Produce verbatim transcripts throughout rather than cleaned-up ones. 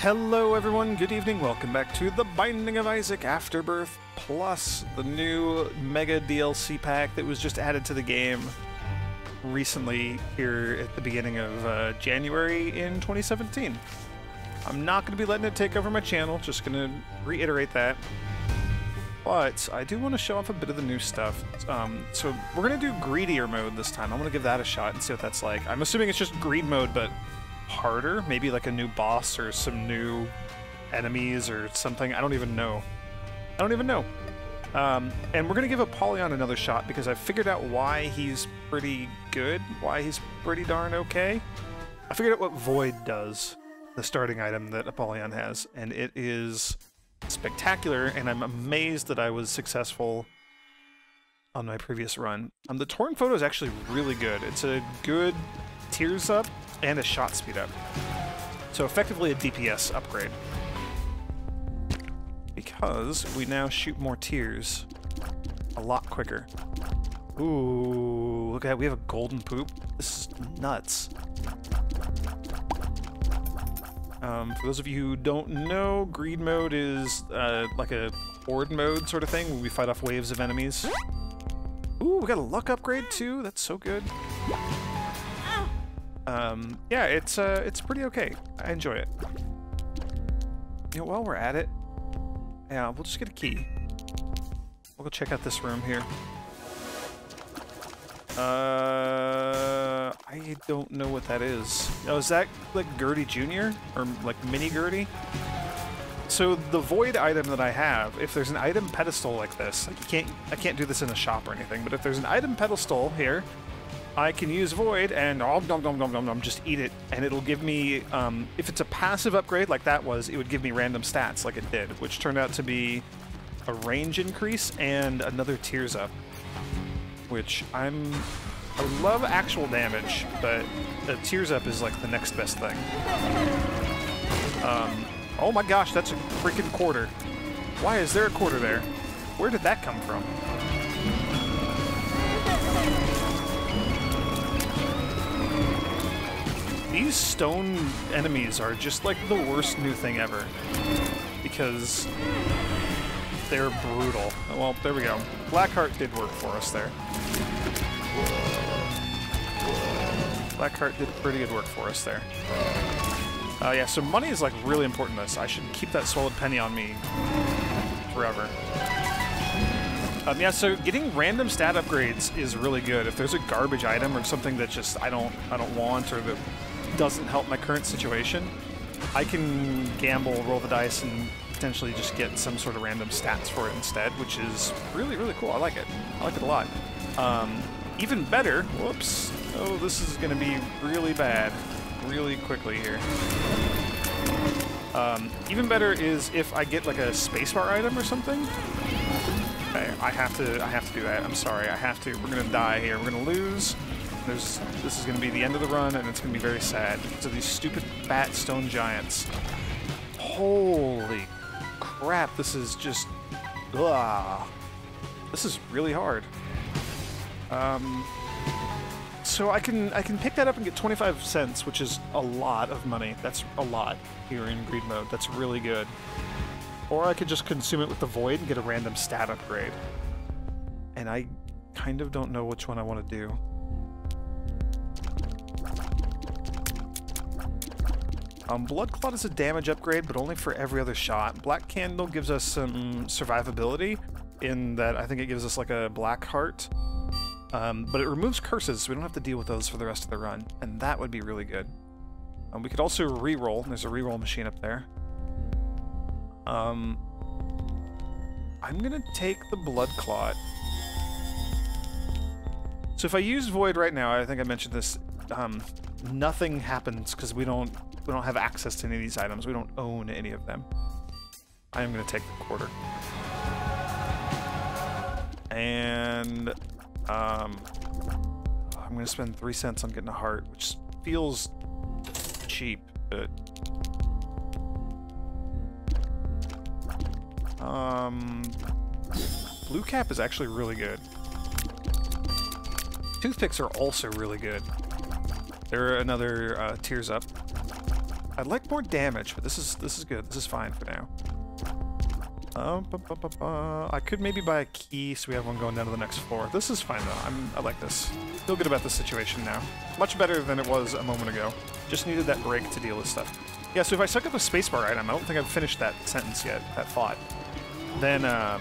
Hello everyone, good evening, welcome back to The Binding of Isaac Afterbirth Plus, the new mega D L C pack that was just added to the game recently here at the beginning of uh, January in twenty seventeen. I'm not going to be letting it take over my channel, just going to reiterate that. But I do want to show off a bit of the new stuff. Um, so we're going to do Greedier mode this time. I'm going to give that a shot and see what that's like. I'm assuming it's just greed mode, but harder, maybe like a new boss or some new enemies or something. I don't even know. I don't even know. Um, and we're gonna give Apollyon another shot because I figured out why he's pretty good, why he's pretty darn okay. I figured out what Void does, the starting item that Apollyon has, and it is spectacular, and I'm amazed that I was successful on my previous run. Um, the Torn Photo is actually really good. It's a good tears up and a shot speed up. So effectively a D P S upgrade. Because we now shoot more tears a lot quicker. Ooh, look at that, we have a golden poop. This is nuts. Um, for those of you who don't know, greed mode is uh, like a horde mode sort of thing where we fight off waves of enemies. Ooh, we got a luck upgrade too, that's so good. Um, yeah, it's uh, it's pretty okay. I enjoy it. You know, while we're at it, yeah, we'll just get a key. We'll go check out this room here. Uh, I don't know what that is. Oh, is that like Greedier Junior or like Mini Greedier? So the Void item that I have, if there's an item pedestal like this, like you can't, I can't do this in a shop or anything, but if there's an item pedestal here, I can use Void and oh, nom, nom, nom, nom, nom, just eat it, and it'll give me, um, if it's a passive upgrade like that was, it would give me random stats like it did, which turned out to be a range increase and another tears up, which I'm, I love actual damage, but a tears up is like the next best thing. Um, oh my gosh, that's a freaking quarter. Why is there a quarter there? Where did that come from? These stone enemies are just like the worst new thing ever, because they're brutal. Well, there we go. Blackheart did work for us there. Blackheart did pretty good work for us there. Uh, yeah, so money is like really important in this. I should keep that swallowed penny on me forever. Um, yeah, so getting random stat upgrades is really good. If there's a garbage item or something that just I don't I don't want or that doesn't help my current situation, I can gamble, roll the dice, and potentially just get some sort of random stats for it instead, which is really, really cool. I like it. I like it a lot. Um, even better, whoops, oh, this is going to be really bad really quickly here. Um, even better is if I get like a spacebar item or something. Okay, I have to, I have to do that. I'm sorry, I have to. We're going to die here. We're going to lose. There's, this is going to be the end of the run, and it's going to be very sad because of these stupid fat stone giants. Holy crap, this is just... Ugh. This is really hard. Um, so I can, I can pick that up and get twenty-five cents, which is a lot of money. That's a lot here in greed mode. That's really good. Or I could just consume it with the Void and get a random stat upgrade. And I kind of don't know which one I want to do. Um, Blood Clot is a damage upgrade, but only for every other shot. Black Candle gives us some survivability, in that I think it gives us like a black heart. Um, but it removes curses, so we don't have to deal with those for the rest of the run, and that would be really good. Um, we could also reroll. There's a reroll machine up there. Um, I'm gonna take the Blood Clot. So if I use Void right now, I think I mentioned this, um, nothing happens because we don't we don't have access to any of these items. We don't own any of them. I am gonna take the quarter. And um, I'm gonna spend three cents on getting a heart, which feels cheap, but Um, Blue Cap is actually really good. Toothpicks are also really good. They're another uh, tears up. I'd like more damage, but this is this is good. This is fine for now. Um, bu bu bu bu. I could maybe buy a key so we have one going down to the next floor. This is fine though. I'm, I like this. Feel good about this situation now. Much better than it was a moment ago. Just needed that break to deal with stuff. Yeah, so if I suck up a spacebar item, I don't think I've finished that sentence yet, that thought. Then um,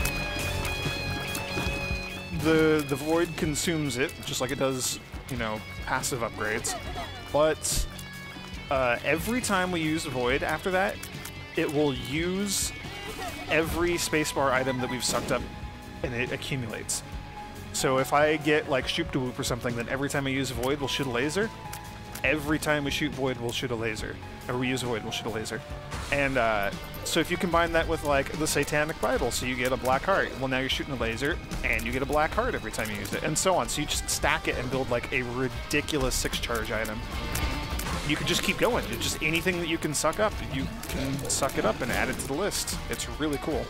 the the void consumes it, just like it does, you know, passive upgrades. But uh, every time we use void after that, it will use every spacebar item that we've sucked up, and it accumulates. So if I get like shoop de whoop or something, then every time I use void, we'll shoot a laser. Every time we shoot void, we'll shoot a laser. Or we use void, we'll shoot a laser. And uh, so if you combine that with like the Satanic Bible, so you get a black heart. Well, now you're shooting a laser, and you get a black heart every time you use it, and so on. So you just stack it and build like a ridiculous six charge item. You can just keep going. It's just anything that you can suck up, you can suck it up and add it to the list. It's really cool.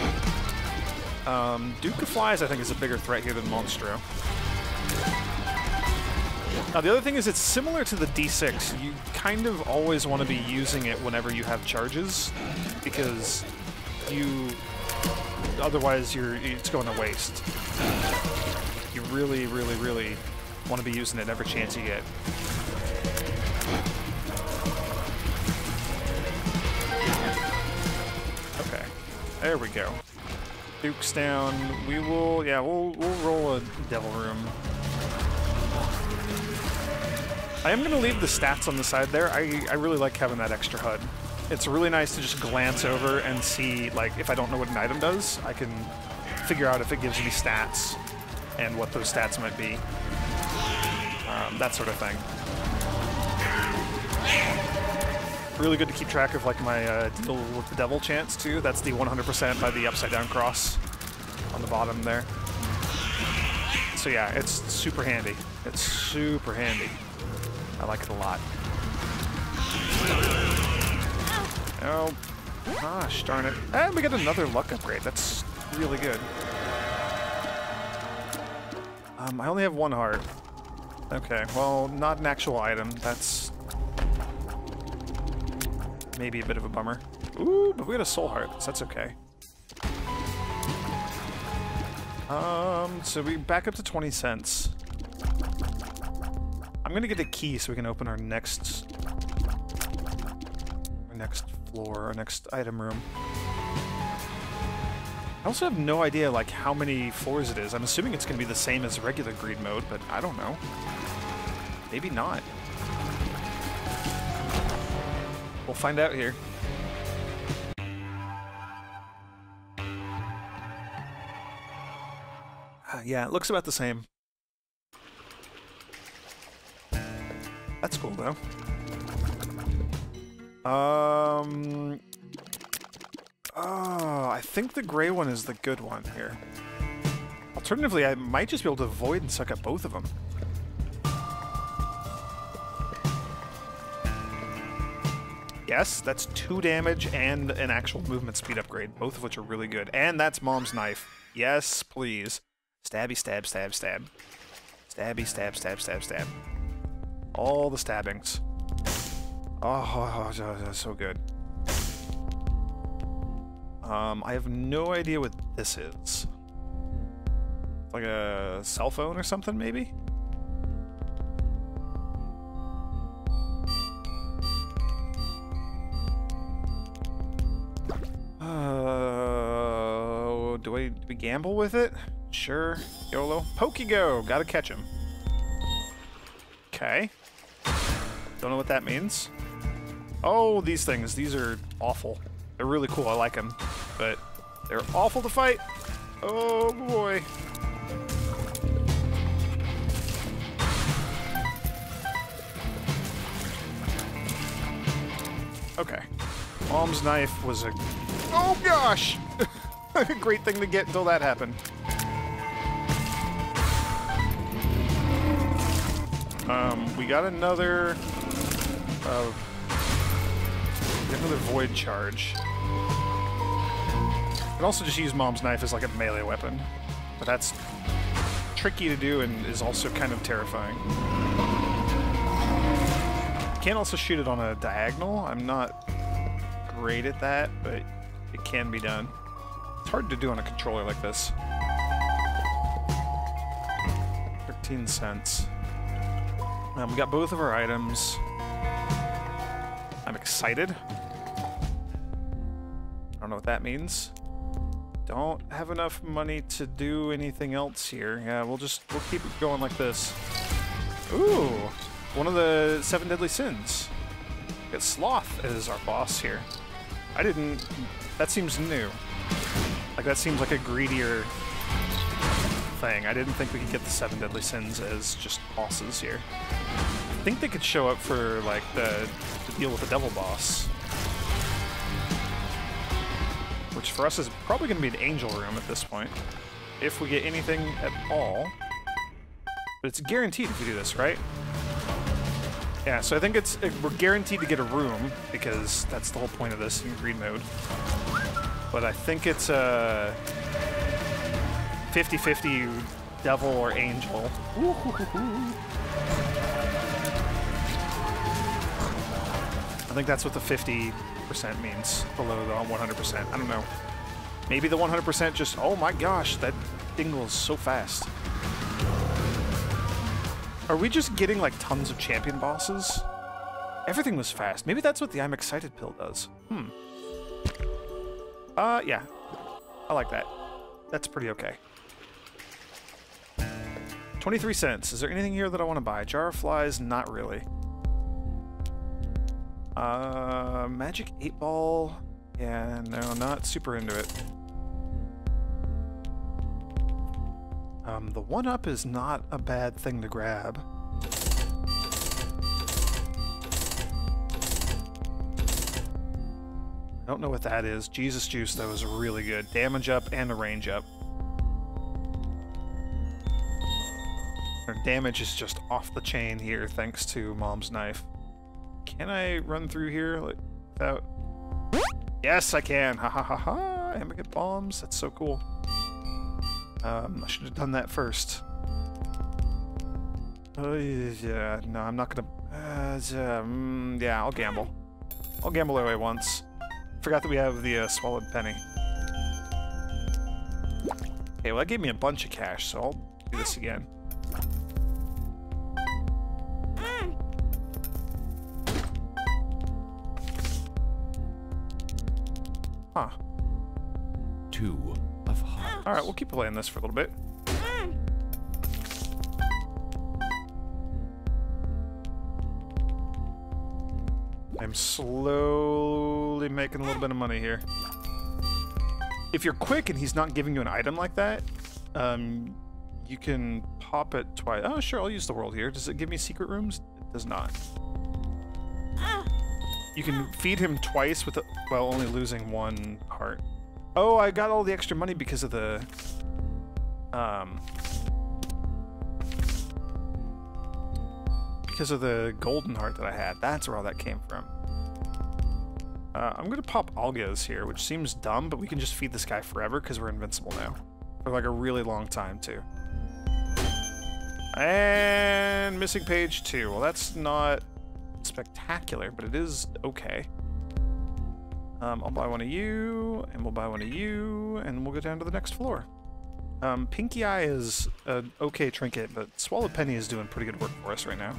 Um, Duke of Flies, I think, is a bigger threat here than Monstro. Now, the other thing is it's similar to the D six. You kind of always want to be using it whenever you have charges, because you... otherwise, you're it's going to waste. You really, really, really want to be using it every chance you get. Okay, there we go. Duke's down. We will, yeah, we'll we'll roll a Devil Room. I am going to leave the stats on the side there. I I really like having that extra H U D. It's really nice to just glance over and see, like, if I don't know what an item does, I can figure out if it gives me stats and what those stats might be. Um, that sort of thing. Really good to keep track of like my uh, deal with the devil chance too. That's the one hundred percent by the upside down cross on the bottom there. So yeah, it's super handy. It's super handy. I like it a lot. Oh, gosh darn it. And we got another luck upgrade. That's really good. Um, I only have one heart. Okay, well, not an actual item. That's maybe a bit of a bummer. Ooh, but we got a soul heart, so that's okay. Um, so we back up to twenty cents. I'm gonna get a key so we can open our next, our next floor, our next item room. I also have no idea like how many floors it is. I'm assuming it's gonna be the same as regular greed mode, but I don't know. Maybe not. We'll find out here. Uh, yeah, it looks about the same. That's cool, though. Um... Oh, I think the gray one is the good one here. Alternatively, I might just be able to avoid and suck up both of them. Yes, that's two damage and an actual movement speed upgrade, both of which are really good. And that's Mom's Knife. Yes, please. Stabby, stab, stab, stab. Stabby, stab, stab, stab, stab. All the stabbings. Oh, that's so good. Um, I have no idea what this is. Like a cell phone or something, maybe? Uh, do I, do we gamble with it? Sure. YOLO. Pokego! Gotta catch him. Okay. Don't know what that means. Oh, these things. These are awful. They're really cool. I like them. But they're awful to fight. Oh, boy. Okay. Mom's Knife was a... Oh, gosh! A great thing to get until that happened. Um, we got another... Uh, we got another Void Charge. I can also just use Mom's Knife as like a melee weapon. But that's tricky to do and is also kind of terrifying. can also shoot it on a diagonal. I'm not great at that, but it can be done. It's hard to do on a controller like this. thirteen cents. Um, we got both of our items. I'm excited. I don't know what that means. Don't have enough money to do anything else here. Yeah, we'll just, we'll keep it going like this. Ooh, one of the seven deadly sins. We got Sloth as our boss here. I didn't, that seems new. Like, that seems like a Greedier thing. I didn't think we could get the seven deadly sins as just bosses here. I think they could show up for, like, the, the deal with the devil boss. Which for us is probably going to be an angel room at this point. If we get anything at all. But it's guaranteed if we do this, right? Yeah, so I think it's we're guaranteed to get a room, because that's the whole point of this in greed mode. But I think it's a fifty fifty devil or angel. I think that's what the fifty percent means, below the one hundred percent. I don't know. Maybe the one hundred percent just, oh my gosh, that dingles so fast. Are we just getting like tons of champion bosses? Everything was fast. Maybe that's what the I'm excited pill does. Hmm. Uh, yeah. I like that. That's pretty okay. twenty-three cents. Is there anything here that I want to buy? Jar of flies? Not really. Uh, magic eight ball? Yeah, no, not super into it. Um, the one-up is not a bad thing to grab. I don't know what that is. Jesus Juice, though, is really good. Damage up and a range up. Our damage is just off the chain here, thanks to Mom's knife. Can I run through here like, without... Yes, I can! Ha ha ha ha! I'm gonna get bombs. That's so cool. Um, I should have done that first. Oh, yeah, no, I'm not gonna... Uh, um, yeah, I'll gamble. I'll gamble away once. Forgot that we have the uh, swallowed penny. Okay, well, that gave me a bunch of cash, so I'll do this again. Huh. Two of hearts. Alright, we'll keep playing this for a little bit. I'm slowly making a little bit of money here. If you're quick and he's not giving you an item like that, um, you can pop it twice. Oh, sure, I'll use the world here. Does it give me secret rooms? It does not. You can feed him twice with, a, well, only losing one heart. Oh, I got all the extra money because of the, um, because of the golden heart that I had. That's where all that came from. Uh, I'm gonna pop Algas here, which seems dumb, but we can just feed this guy forever because we're invincible now. For like a really long time, too. And missing page two. Well, that's not spectacular, but it is okay. Um, I'll buy one of you, and we'll buy one of you, and we'll go down to the next floor. Um, Pinky Eye is an okay trinket, but Swallowed Penny is doing pretty good work for us right now.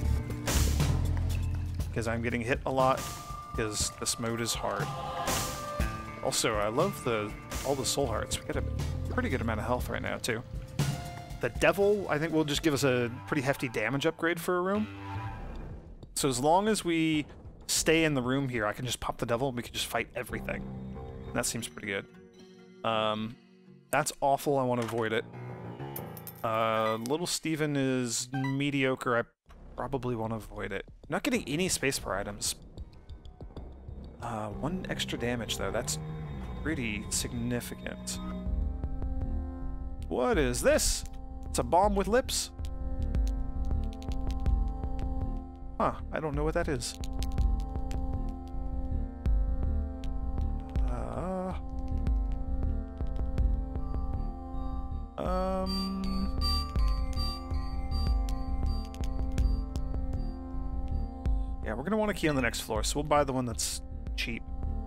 Because I'm getting hit a lot, because this mode is hard. Also, I love the all the soul hearts. We got a pretty good amount of health right now, too. The Devil, I think, will just give us a pretty hefty damage upgrade for a room. So as long as we stay in the room here, I can just pop the Devil and we can just fight everything. And that seems pretty good. Um, that's awful. I want to avoid it. Uh, Little Steven is mediocre. I probably want to avoid it. I'm not getting any spacebar items. Uh, one extra damage, though. That's pretty significant. What is this? It's a bomb with lips? Huh, I don't know what that is. Uh, um... Yeah, we're gonna want a key on the next floor, so we'll buy the one that's cheap.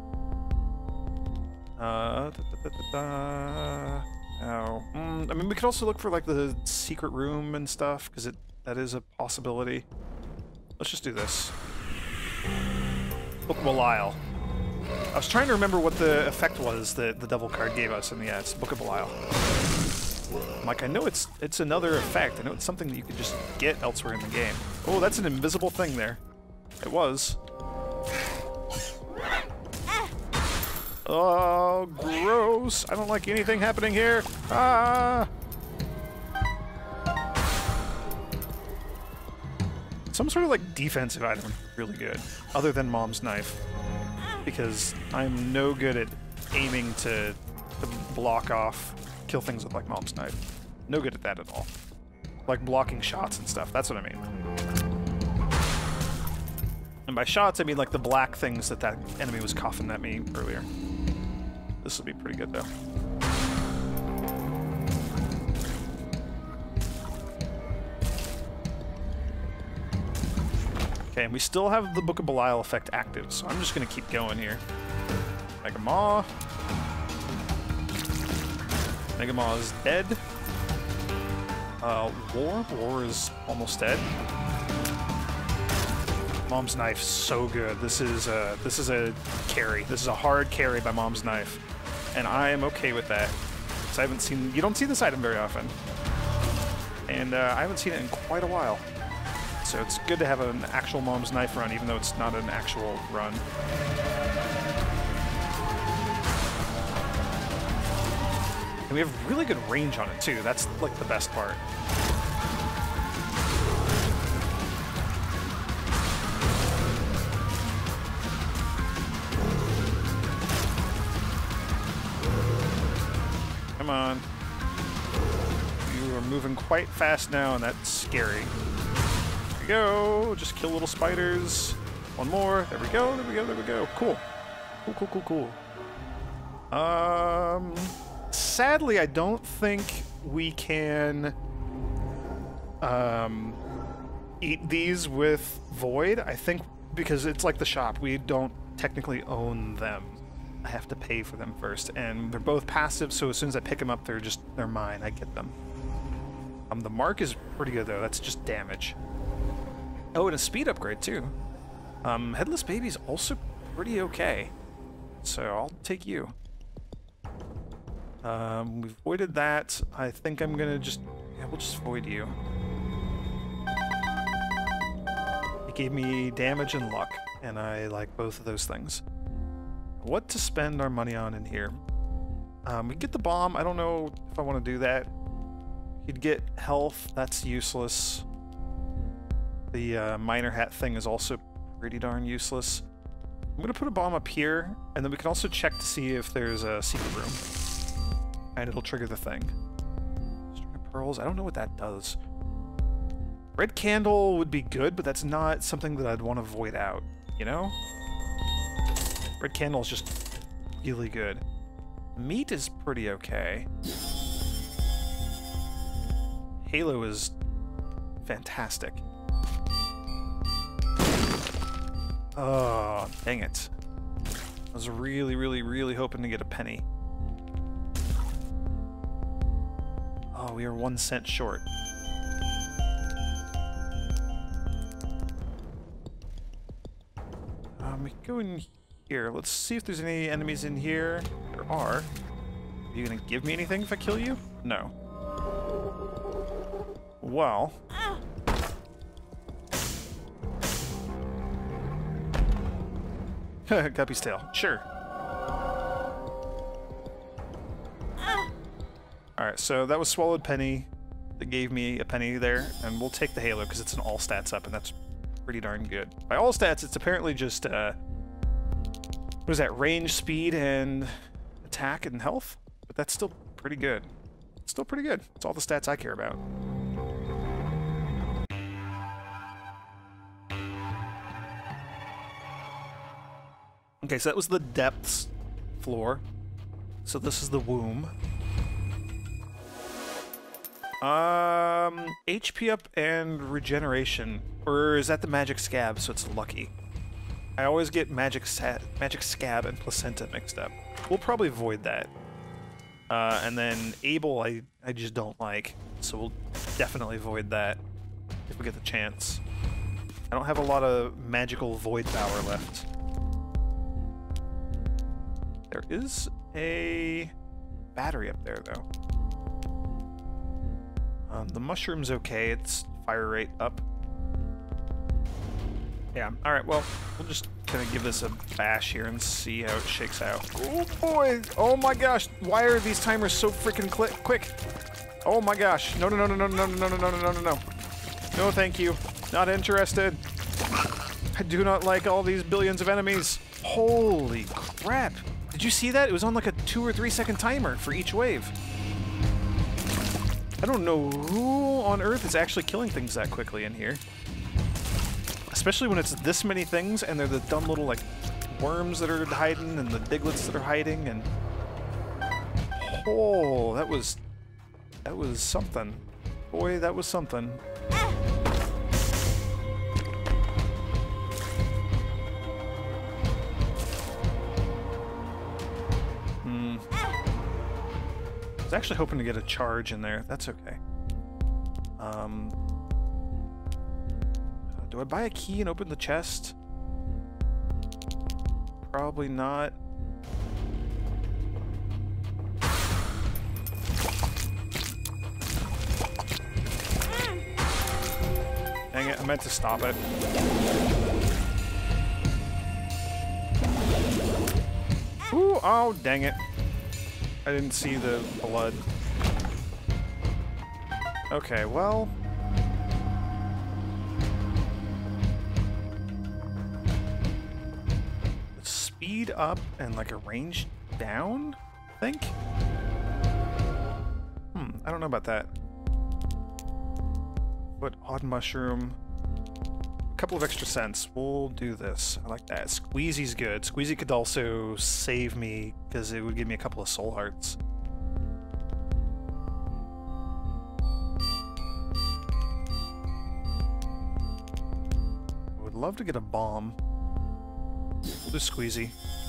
Uh, da, da, da, da, da. Oh, mm, I mean, we could also look for like the secret room and stuff, because it that is a possibility. Let's just do this. Book of Belial. I was trying to remember what the effect was that the devil card gave us, and yeah, it's Book of Belial. I'm like, I know it's it's another effect. I know it's something that you could just get elsewhere in the game. Oh, that's an invisible thing there. It was. Oh, gross. I don't like anything happening here. Ah! Some sort of like defensive item would be really good, other than Mom's knife. Because I'm no good at aiming to, to block off, kill things with like Mom's knife. No good at that at all. Like blocking shots and stuff, that's what I mean. And by shots, I mean like the black things that that enemy was coughing at me earlier. This will be pretty good, though. Okay, and we still have the Book of Belial effect active, so I'm just going to keep going here. Mega Maw. Mega Maw is dead. Uh, War? War is almost dead. Mom's knife, so good. This is a, this is a carry. This is a hard carry by Mom's knife. And I am okay with that. Because I haven't seen... You don't see this item very often. And uh, I haven't seen it in quite a while. So it's good to have an actual Mom's knife run, even though it's not an actual run. And we have really good range on it, too. That's, like, the best part. Come on. You are moving quite fast now, and that's scary. There we go. Just kill little spiders. One more. There we go. There we go. There we go. Cool. Cool, cool, cool, cool. Um, sadly, I don't think we can um, eat these with Void. I think because it's like the shop. We don't technically own them. I have to pay for them first, and they're both passive, so as soon as I pick them up, they're just, they're mine. I get them. Um, the mark is pretty good, though. That's just damage. Oh, and a speed upgrade, too. Um, Headless Baby's also pretty okay. So I'll take you. Um, we've voided that. I think I'm gonna just, yeah, we'll just void you. It gave me damage and luck, and I like both of those things. What to spend our money on in here? Um, we get the bomb. I don't know if I want to do that. You'd get health. That's useless. The uh, miner hat thing is also pretty darn useless. I'm going to put a bomb up here, and then we can also check to see if there's a secret room. And it'll trigger the thing. String of pearls. I don't know what that does. Red candle would be good, but that's not something that I'd want to void out, you know? Red candle is just really good. Meat is pretty okay. Halo is fantastic. Oh, dang it. I was really, really, really hoping to get a penny. Oh, we are one cent short. Um, we can go in here. Let's see if there's any enemies in here. There are. Are you gonna give me anything if I kill you? No. Well. Guppy's tail. Sure. Alright, so that was Swallowed Penny that gave me a penny there, and we'll take the Halo because it's an all stats up, and that's pretty darn good. By all stats, it's apparently just, uh, what is that, range, speed, and attack and health? But that's still pretty good. It's still pretty good. It's all the stats I care about. Okay, so that was the depths floor. So this is the womb. Um, H P up and regeneration. Or is that the magic scab, so it's lucky? I always get magic sa magic scab and placenta mixed up. We'll probably void that. Uh, and then able, I, I just don't like. So we'll definitely void that if we get the chance. I don't have a lot of magical void power left. There is a battery up there, though. Um, the mushroom's okay. It's fire rate up. Yeah, alright, well, we'll just kind of give this a bash here and see how it shakes out. Oh boy! Oh my gosh! Why are these timers so freaking quick? Oh my gosh! No, no, no, no, no, no, no, no, no, no, no, no. No, thank you. Not interested. I do not like all these billions of enemies. Holy crap! Did you see that? It was on like a two or three second timer for each wave. I don't know who on earth is actually killing things that quickly in here. Especially when it's this many things and they're the dumb little like worms that are hiding and the diglets that are hiding and... Oh, that was... That was something. Boy, that was something. Hmm. I was actually hoping to get a charge in there. That's okay. Um... Do I buy a key and open the chest? Probably not. Dang it, I meant to stop it. Ooh, oh, dang it. I didn't see the blood. Okay, well... Speed up and like a range down, I think? Hmm, I don't know about that. But odd mushroom. A couple of extra cents. We'll do this. I like that. Squeezy's good. Squeezy could also save me because it would give me a couple of soul hearts. I would love to get a bomb. We'll do Squeezy.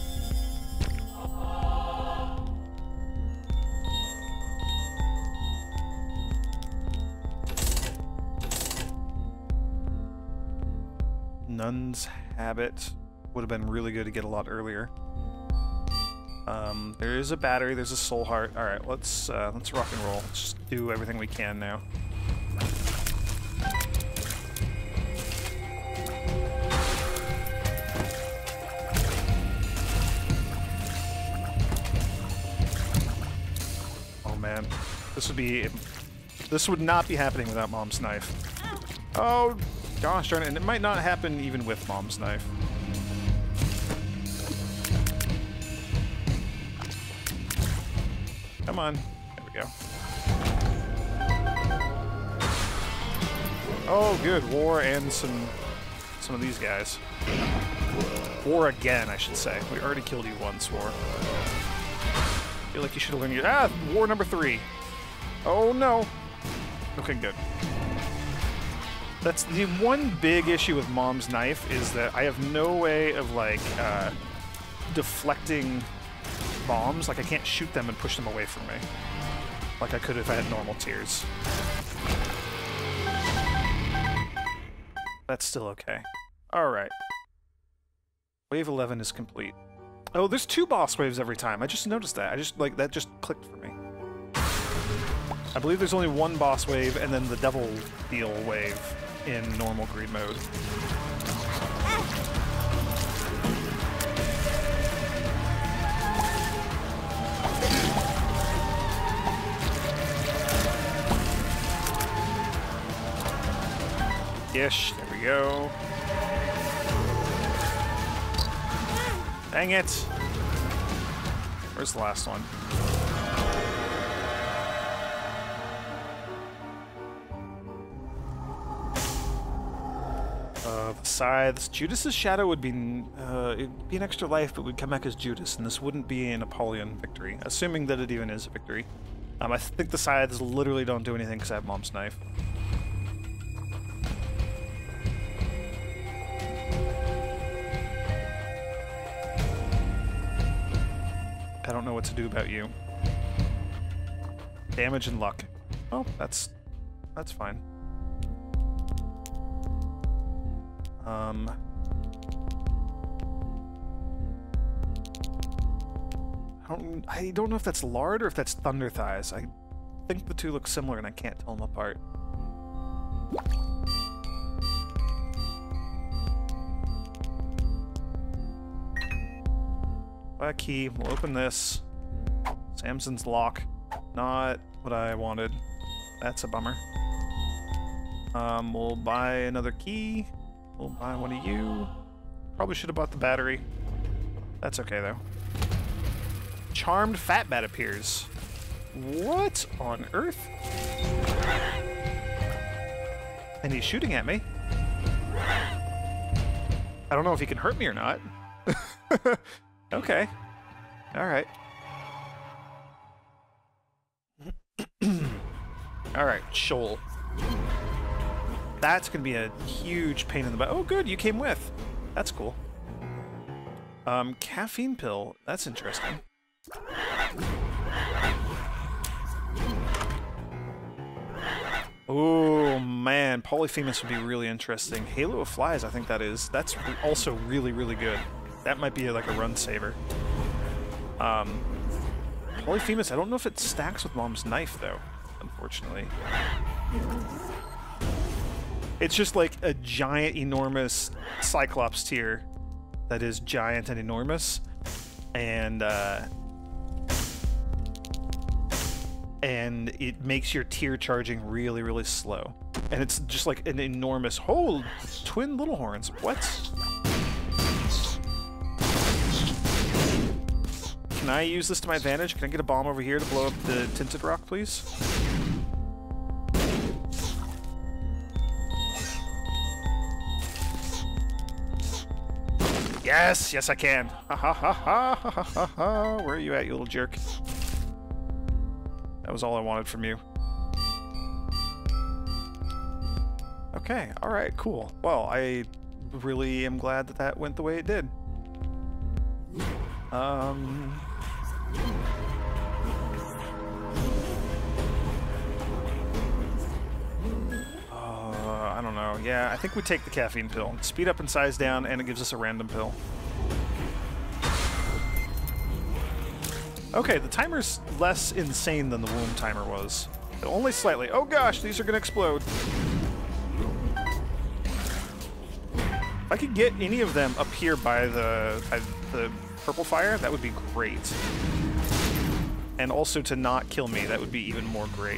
Nun's Habit would have been really good to get a lot earlier. Um, there is a battery, there's a soul heart. All right, let's uh, let's rock and roll. Let's just do everything we can now. Man, this would be this would not be happening without Mom's knife. Oh gosh darn it, and it might not happen even with Mom's knife. Come on, there we go. Oh good, war and some some of these guys. War again, I should say. We already killed you once, war. I feel like you should have learned your... Ah! War number three. Oh, no. Okay, good. That's the one big issue with Mom's knife, is that I have no way of, like, uh, deflecting bombs. Like, I can't shoot them and push them away from me. Like I could if I had normal tears. That's still okay. Alright. Wave eleven is complete. Oh, there's two boss waves every time. I just noticed that. I just, like, that just clicked for me. I believe there's only one boss wave and then the Devil Deal wave in normal greed mode. Ish, there we go. Dang it! Where's the last one? Uh, the scythes. Judas's shadow would be uh, it'd be an extra life, but would come back as Judas, and this wouldn't be an Apollyon victory, assuming that it even is a victory. Um, I think the scythes literally don't do anything because I have Mom's Knife. I don't know what to do about you. Damage and luck. Oh, that's that's fine. Um. I don't, I don't know if that's lard or if that's thunder thighs. I think the two look similar and I can't tell them apart. Buy a key. We'll open this. Samson's lock. Not what I wanted. That's a bummer. Um, we'll buy another key. We'll buy one of you. Probably should have bought the battery. That's okay though. Charmed fat bat appears. What on earth? And he's shooting at me. I don't know if he can hurt me or not. Okay. Alright. Alright, Shoal. That's gonna be a huge pain in the butt. Oh good, you came with. That's cool. Um, caffeine pill. That's interesting. Oh man, Polyphemus would be really interesting. Halo of Flies, I think that is. That's also really, really good. That might be like a run saver. Um, Polyphemus, I don't know if it stacks with Mom's Knife though, unfortunately. It's just like a giant, enormous Cyclops tier that is giant and enormous, and uh, and it makes your tier charging really, really slow. And it's just like an enormous whole twin little horns. What? Can I use this to my advantage? Can I get a bomb over here to blow up the tinted rock, please? Yes, yes I can. Ha ha ha ha ha ha ha. Where are you at, you little jerk? That was all I wanted from you. Okay, alright, cool. Well, I really am glad that that went the way it did. Um... Uh, I don't know. Yeah, I think we take the caffeine pill. Speed up and size down, and it gives us a random pill. Okay, the timer's less insane than the womb timer was. Only slightly. Oh gosh, these are gonna explode. If I could get any of them up here by the by the purple fire, that would be great. And also to not kill me, that would be even more great.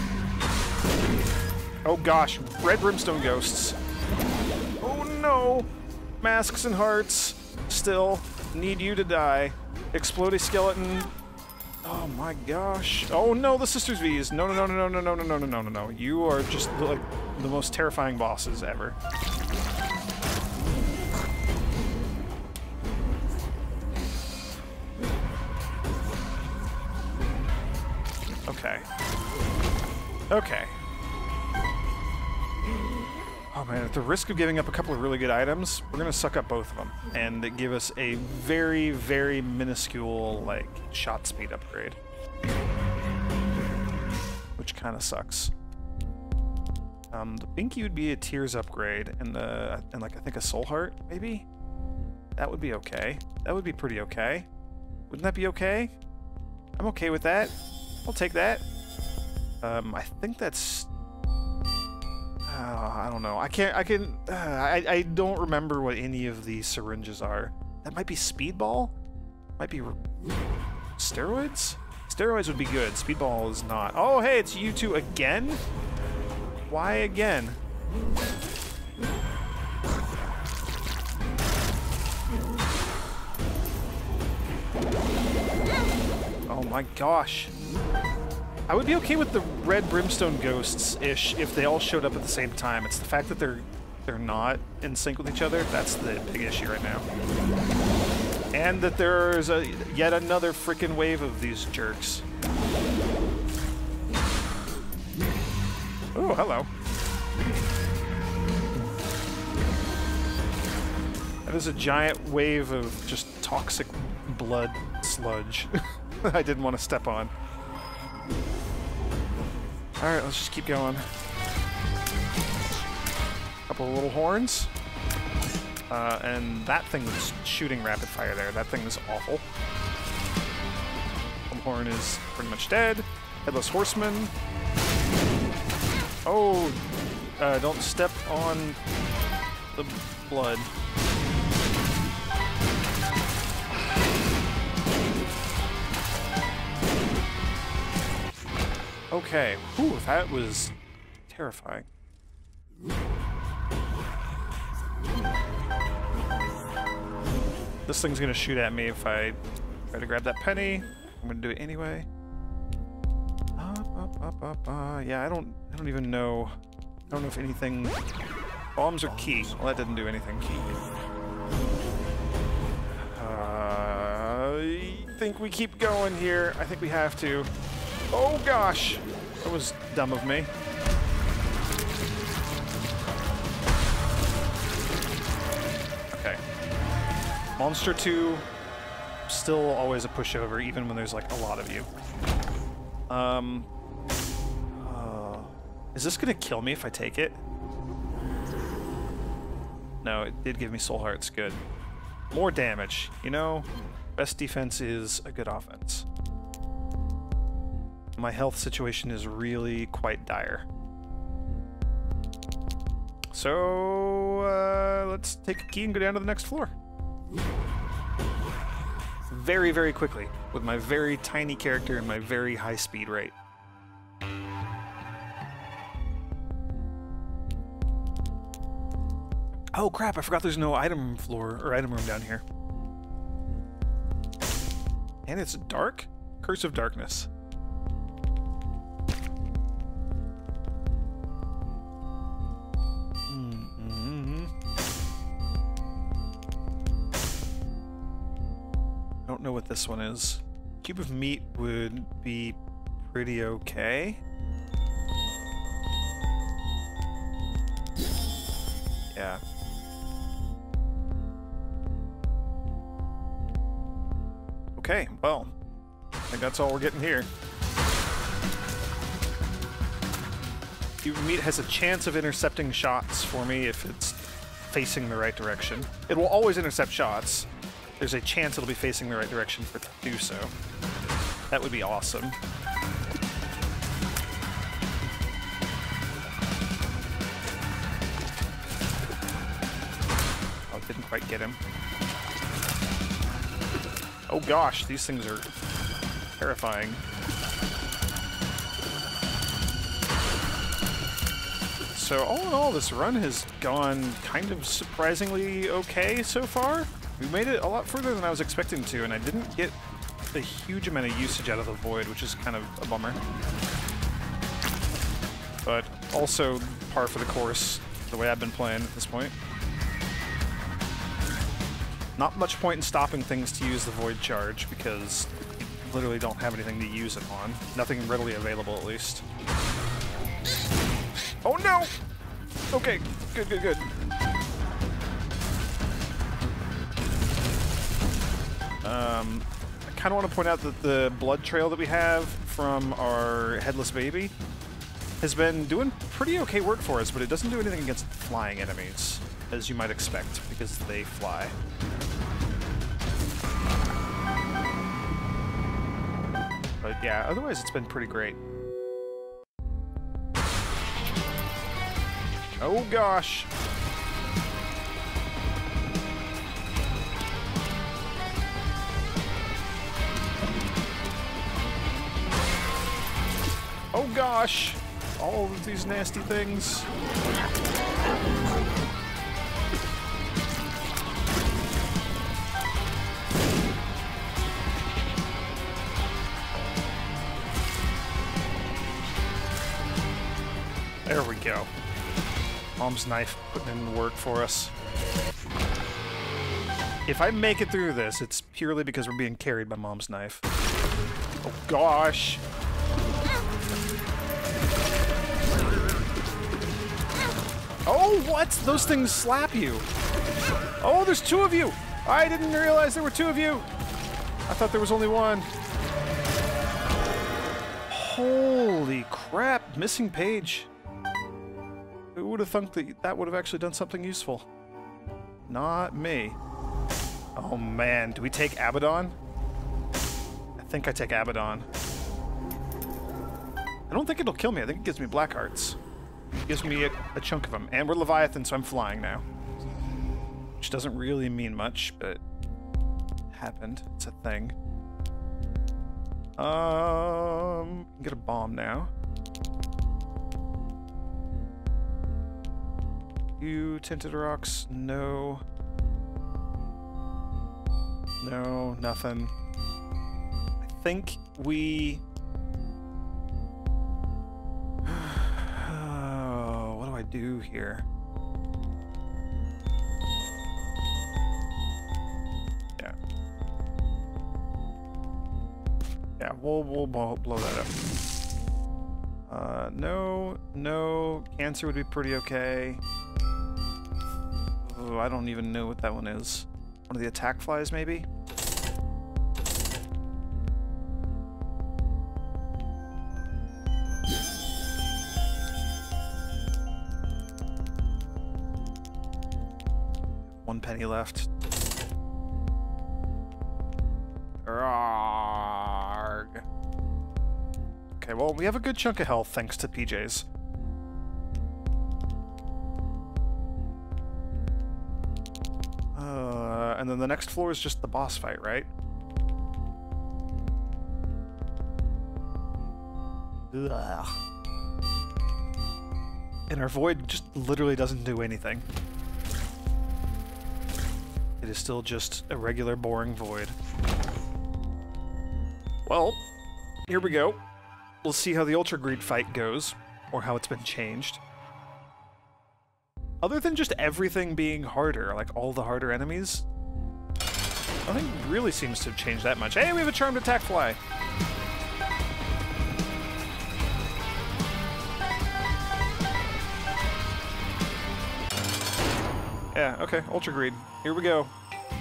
Oh gosh, red brimstone ghosts. Oh no! Masks and hearts. Still, need you to die. Explodey skeleton. Oh my gosh. Oh no, the Sisters V's. No, no, no, no, no, no, no, no, no, no, no, no. You are just like the most terrifying bosses ever. Okay. Okay. Oh man, at the risk of giving up a couple of really good items, we're gonna suck up both of them and give us a very, very minuscule, like, shot speed upgrade. Which kind of sucks. Um, the Binky would be a Tears upgrade, and the, and like, I think a Soul Heart, maybe? That would be okay. That would be pretty okay. Wouldn't that be okay? I'm okay with that. I'll take that. Um, I think that's... Uh, I don't know. I can't. I can. Uh, I. I don't remember what any of these syringes are. That might be Speedball. Might be steroids. Steroids would be good. Speedball is not. Oh, hey, it's you two again. Why again? Oh my gosh. I would be okay with the red brimstone ghosts-ish if they all showed up at the same time. It's the fact that they're they're not in sync with each other that's the big issue right now. And that there's a yet another freaking wave of these jerks. Oh, hello. That is a giant wave of just toxic blood sludge I didn't want to step on. Alright, let's just keep going. Couple of little horns. Uh, and that thing was shooting rapid fire there. That thing was awful. One horn is pretty much dead. Headless Horseman. Oh, uh, don't step on the blood. Okay, whew, that was terrifying. This thing's gonna shoot at me if I try to grab that penny. I'm gonna do it anyway. Up, up, up, up, uh, yeah, I don't, I don't even know. I don't know if anything. Bombs are key. Well, that didn't do anything key. Uh, I think we keep going here. I think we have to. Oh gosh, that was dumb of me. Okay. Monster two, still always a pushover, even when there's like a lot of you. Um, uh, is this gonna kill me if I take it? No, it did give me soul hearts, good. More damage, you know? Best defense is a good offense. My health situation is really quite dire. So, uh, let's take a key and go down to the next floor. Very, very quickly, with my very tiny character and my very high speed rate. Oh crap, I forgot there's no item floor, or item room down here. And it's dark? Curse of Darkness. I don't know what this one is. Cube of meat would be pretty okay. Yeah. Okay, well, I think that's all we're getting here. Cube of meat has a chance of intercepting shots for me if it's facing the right direction. It will always intercept shots. There's a chance it'll be facing the right direction for it to do so. That would be awesome. Oh, didn't quite get him. Oh gosh, these things are terrifying. So all in all, this run has gone kind of surprisingly okay so far. We made it a lot further than I was expecting to, and I didn't get a huge amount of usage out of the Void, which is kind of a bummer. But also par for the course, the way I've been playing at this point. Not much point in stopping things to use the Void charge, because you literally don't have anything to use it on. Nothing readily available, at least. Oh no! Okay, good, good, good. Um, I kind of want to point out that the blood trail that we have from our headless baby has been doing pretty okay work for us, but it doesn't do anything against flying enemies, as you might expect, because they fly. But yeah, otherwise it's been pretty great. Oh gosh! Oh gosh! All of these nasty things. There we go. Mom's knife putting in the work for us. If I make it through this, it's purely because we're being carried by Mom's knife. Oh gosh! Oh, what? Those things slap you. Oh, there's two of you. I didn't realize there were two of you. I thought there was only one. Holy crap, missing page. Who would have thought that that would have actually done something useful? Not me. Oh man, do we take Abaddon? I think I take Abaddon. I don't think it'll kill me. I think it gives me black hearts. It gives me a, a chunk of them. And we're Leviathan, so I'm flying now. Which doesn't really mean much, but it happened. It's a thing. Um, get a bomb now. You tinted rocks? No. No, nothing. I think we... Oh, what do I do here? Yeah. Yeah, we'll, we'll blow, blow that up. Uh, no, no. Cancer would be pretty okay. Oh, I don't even know what that one is. One of the attack flies, maybe? One penny left. Arrgh. Okay, well, we have a good chunk of health thanks to P Js. Uh, and then the next floor is just the boss fight, right? Ugh. And our void just literally doesn't do anything. It is still just a regular, boring void. Well, here we go. We'll see how the Ultra Greed fight goes, or how it's been changed. Other than just everything being harder, like all the harder enemies, nothing really seems to have changed that much. Hey, we have a charmed attack fly! Yeah, okay, Ultra Greed. Here we go.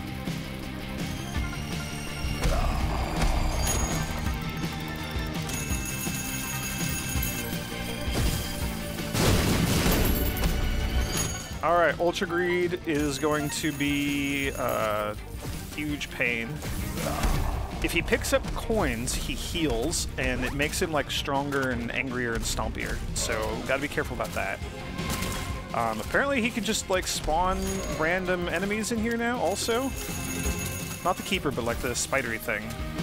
Alright, Ultra Greed is going to be a huge pain. If he picks up coins, he heals, and it makes him like stronger and angrier and stompier. So, gotta be careful about that. Um, apparently he can just like spawn random enemies in here now also. Not the Keeper, but like the spidery thing.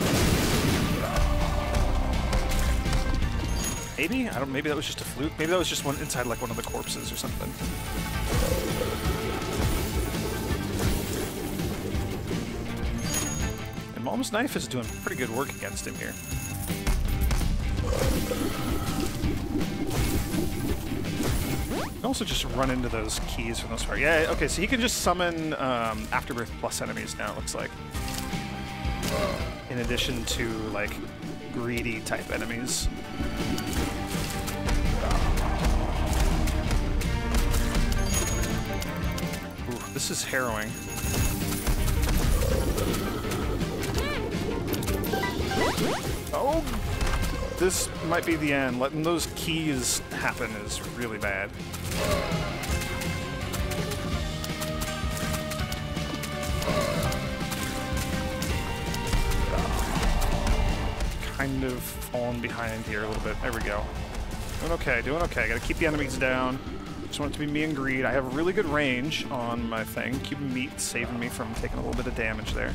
Maybe? I don't maybe that was just a fluke. Maybe that was just one inside like one of the corpses or something. And Mom's knife is doing pretty good work against him here. Also just run into those keys for the most part. Yeah, okay, so he can just summon um, Afterbirth plus enemies now, it looks like. In addition to, like, greedy type enemies. Ooh, this is harrowing. Oh! This might be the end. Letting those keys happen is really bad. Kind of falling behind here a little bit. There we go. Doing okay, doing okay. Gotta keep the enemies down. Just want it to be me and Greed. I have really good range on my thing. Cuban meat saving me from taking a little bit of damage there.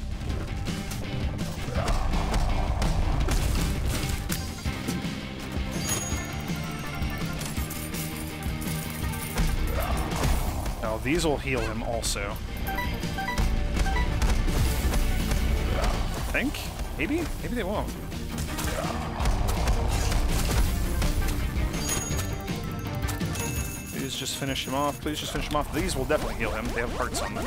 Now these will heal him also. I think? Maybe? Maybe they won't. Please just finish him off. Please just finish him off. These will definitely heal him. They have hearts on them.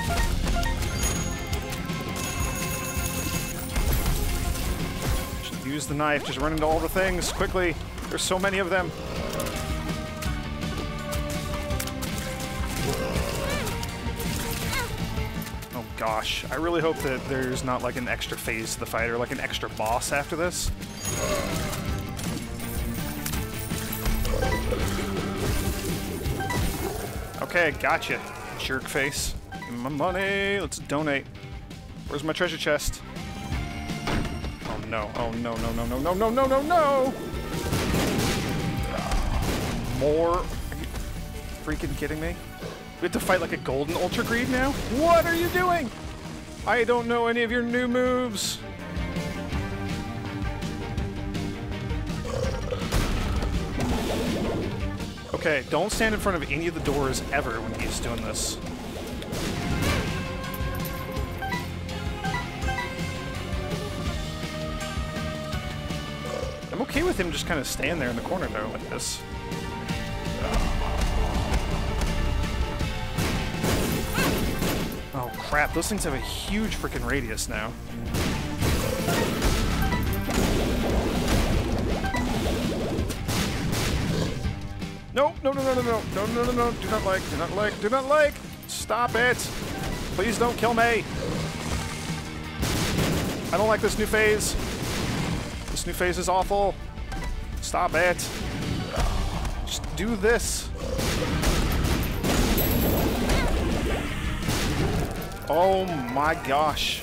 Just use the knife. Just run into all the things quickly. There's so many of them. gosh. I really hope that there's not like an extra phase to the fight or like an extra boss after this. Okay, gotcha. Jerk face. Give me my money. Let's donate. Where's my treasure chest? Oh no. Oh no, no, no, no, no, no, no, no, no! More? Are you freaking kidding me? We have to fight like a golden Ultra Greed now? What are you doing? I don't know any of your new moves. Okay, don't stand in front of any of the doors ever when he's doing this. I'm okay with him just kind of staying there in the corner though, like this. Oh crap, those things have a huge freaking radius now. No, no, no, no, no, no, no, no, no, no, do not like, do not like, do not like! Stop it! Please don't kill me! I don't like this new phase. This new phase is awful. Stop it. Just do this. Oh my gosh.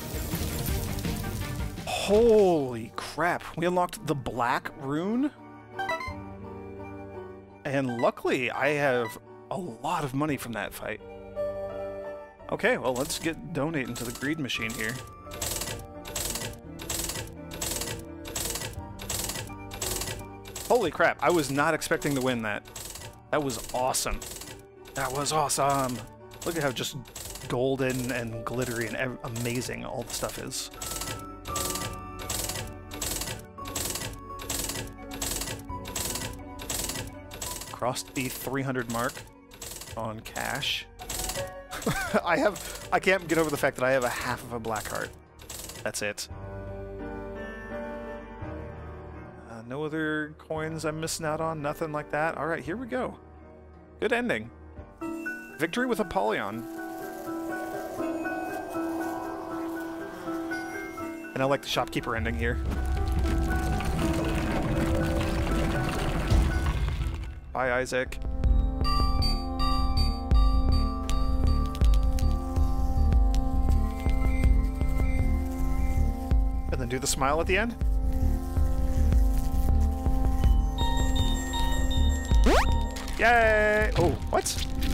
Holy crap. We unlocked the Black Rune. And luckily, I have a lot of money from that fight. Okay, well, let's get donating to the greed machine here. Holy crap, I was not expecting to win that. That was awesome. That was awesome. Look at how just golden and glittery and ev amazing all the stuff is. Crossed the three hundred mark on cash. I have, I can't get over the fact that I have a half of a black heart. That's it. Uh, no other coins I'm missing out on, nothing like that. All right, here we go. Good ending. Victory with Apollyon. And I like the shopkeeper ending here. Bye, Isaac. And then do the smile at the end. Yay! Oh, what?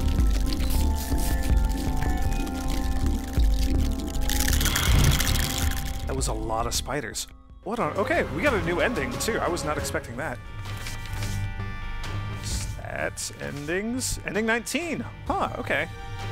That was a lot of spiders. What on? Okay, we got a new ending too. I was not expecting that. Stats, endings. Ending nineteen. Huh, okay.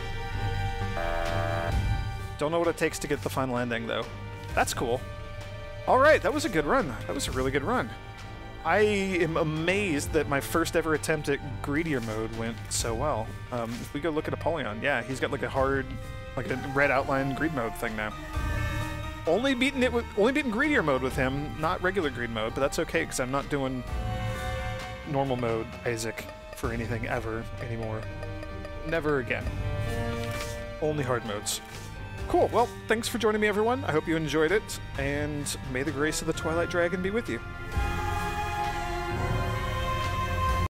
Don't know what it takes to get the final ending though. That's cool. Alright, that was a good run. That was a really good run. I am amazed that my first ever attempt at Greedier mode went so well. Um, if we go look at Apollyon, yeah, he's got like a hard, like a red outline greed mode thing now. Only beaten it with, only beaten Greedier mode with him, not regular greed mode, but that's okay because I'm not doing normal mode Isaac for anything ever anymore. Never again. Only hard modes. Cool, well, thanks for joining me everyone. I hope you enjoyed it, and may the grace of the Twilight Dragon be with you.